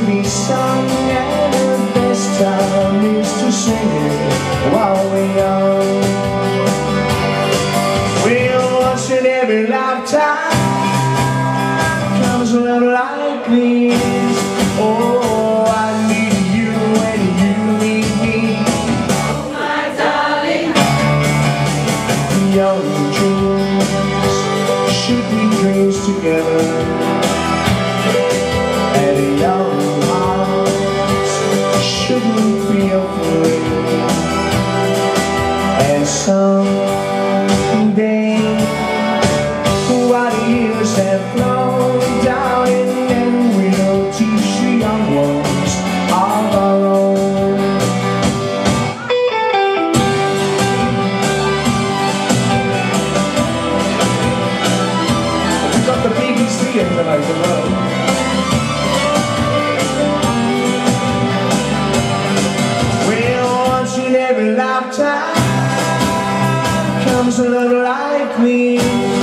be sung, and the best time is to sing it while we're young. Well, once in every lifetime comes a love like this. Oh, I need you and you need me. Oh, my darling. Young dreams should be dreams together. And young hearts shouldn't be afraid. And someday, while the years have flown down, and we'll teach the young ones of our own. We've got the BBC in tonight as well. In every lifetime comes a love like me.